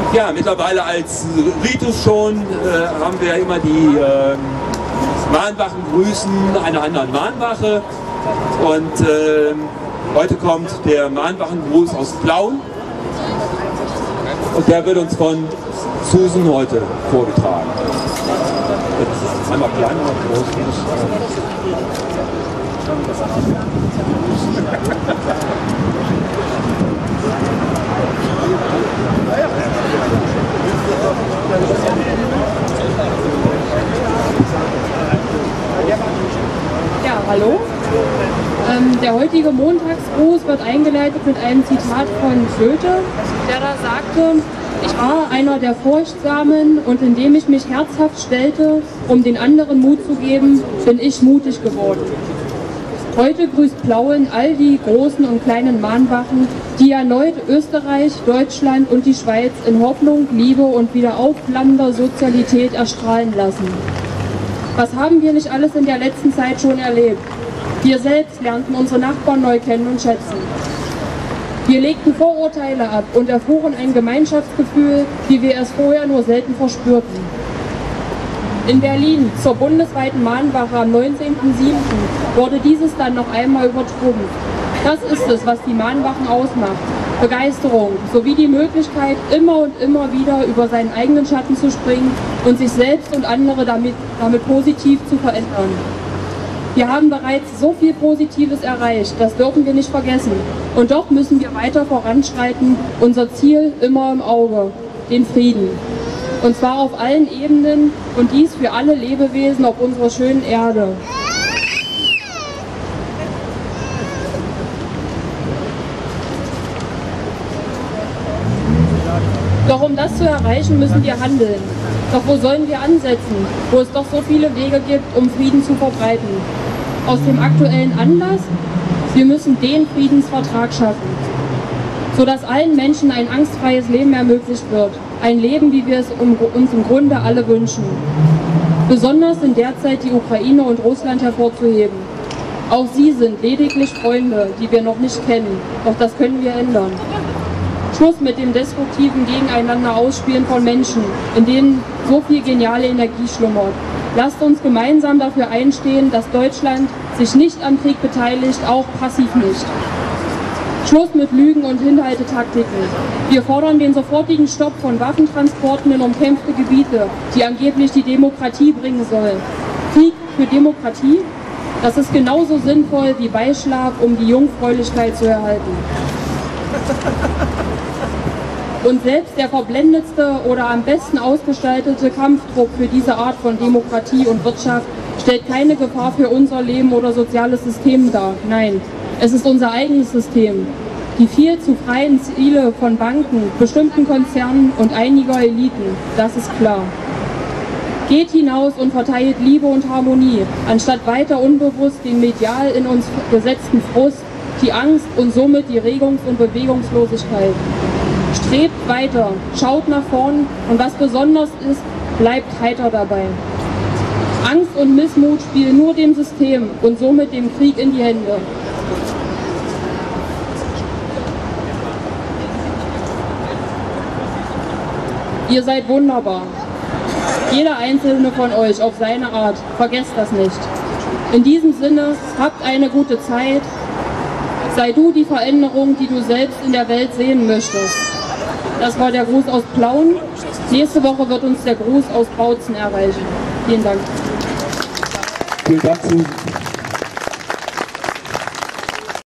Ja, mittlerweile als Ritus schon haben wir immer die Mahnwachen grüßen einer anderen Mahnwache. Und heute kommt der Mahnwachengruß aus Plauen. Und der wird uns von Susan heute vorgetragen. Einmal klein, einmal groß. Ja, hallo. Der heutige Montagsgruß wird eingeleitet mit einem Zitat von Goethe, der da sagte: Ich war einer der Furchtsamen und indem ich mich herzhaft stellte, um den anderen Mut zu geben, bin ich mutig geworden. Heute grüßt Plauen all die großen und kleinen Mahnwachen, die erneut Österreich, Deutschland und die Schweiz in Hoffnung, Liebe und wieder aufflammender Sozialität erstrahlen lassen. Was haben wir nicht alles in der letzten Zeit schon erlebt? Wir selbst lernten unsere Nachbarn neu kennen und schätzen. Wir legten Vorurteile ab und erfuhren ein Gemeinschaftsgefühl, wie wir es vorher nur selten verspürten. In Berlin zur bundesweiten Mahnwache am 19.07. wurde dieses dann noch einmal übertrumpft. Das ist es, was die Mahnwachen ausmacht. Begeisterung sowie die Möglichkeit, immer und immer wieder über seinen eigenen Schatten zu springen und sich selbst und andere damit positiv zu verändern. Wir haben bereits so viel Positives erreicht, das dürfen wir nicht vergessen. Und doch müssen wir weiter voranschreiten, unser Ziel immer im Auge, den Frieden. Und zwar auf allen Ebenen und dies für alle Lebewesen auf unserer schönen Erde. Doch um das zu erreichen, müssen wir handeln. Doch wo sollen wir ansetzen, wo es doch so viele Wege gibt, um Frieden zu verbreiten? Aus dem aktuellen Anlass: Wir müssen den Friedensvertrag schaffen, sodass allen Menschen ein angstfreies Leben ermöglicht wird. Ein Leben, wie wir es uns im Grunde alle wünschen. Besonders sind derzeit die Ukraine und Russland hervorzuheben. Auch sie sind lediglich Freunde, die wir noch nicht kennen. Doch das können wir ändern. Schluss mit dem destruktiven Gegeneinander ausspielen von Menschen, in denen so viel geniale Energie schlummert. Lasst uns gemeinsam dafür einstehen, dass Deutschland sich nicht am Krieg beteiligt, auch passiv nicht. Schluss mit Lügen und Hinhaltetaktiken. Wir fordern den sofortigen Stopp von Waffentransporten in umkämpfte Gebiete, die angeblich die Demokratie bringen sollen. Krieg für Demokratie? Das ist genauso sinnvoll wie Beischlaf, um die Jungfräulichkeit zu erhalten. Und selbst der verblendetste oder am besten ausgestaltete Kampftrupp für diese Art von Demokratie und Wirtschaft stellt keine Gefahr für unser Leben oder soziales System dar. Nein, es ist unser eigenes System. Die viel zu freien Ziele von Banken, bestimmten Konzernen und einiger Eliten, das ist klar. Geht hinaus und verteilt Liebe und Harmonie, anstatt weiter unbewusst den medial in uns gesetzten Frust, die Angst und somit die Regungs- und Bewegungslosigkeit. Strebt weiter, schaut nach vorn und was besonders ist, bleibt heiter dabei. Angst und Missmut spielen nur dem System und somit dem Krieg in die Hände. Ihr seid wunderbar. Jeder einzelne von euch auf seine Art. Vergesst das nicht. In diesem Sinne, habt eine gute Zeit. Sei du die Veränderung, die du selbst in der Welt sehen möchtest. Das war der Gruß aus Plauen. Nächste Woche wird uns der Gruß aus Bautzen erreichen. Vielen Dank. Vielen Dank, Susan.